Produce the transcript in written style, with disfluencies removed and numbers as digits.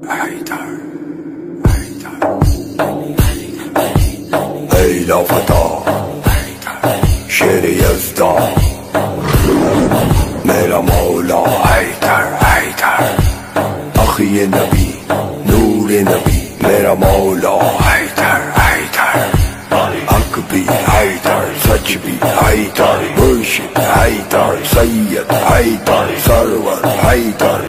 حيدر ای لافتہ شیر یزداں میرا مولا حیدر حیدر اخی نبی نور نبی میرا مولا حیدر حیدر حق بھی حیدر سچ بھی حیدر مرشد حیدر سید حیدر سرور حیدر